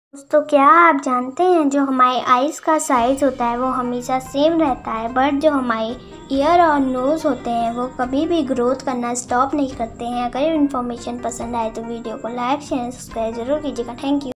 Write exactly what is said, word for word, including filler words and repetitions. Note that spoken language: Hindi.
दोस्तों, क्या आप जानते हैं जो हमारे आइज़ का साइज़ होता है वो हमेशा सेम रहता है, बट जो हमारे ईयर और नोज़ होते हैं वो कभी भी ग्रोथ करना स्टॉप नहीं करते हैं। अगर इन्फॉर्मेशन पसंद आए तो वीडियो को लाइक शेयर सब्सक्राइब जरूर कीजिएगा। Thank you.